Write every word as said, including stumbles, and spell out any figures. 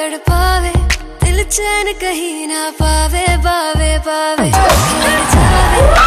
तड़पावे, दिल चैन कहीं ना पावे, पावे पावे लड़ जावे।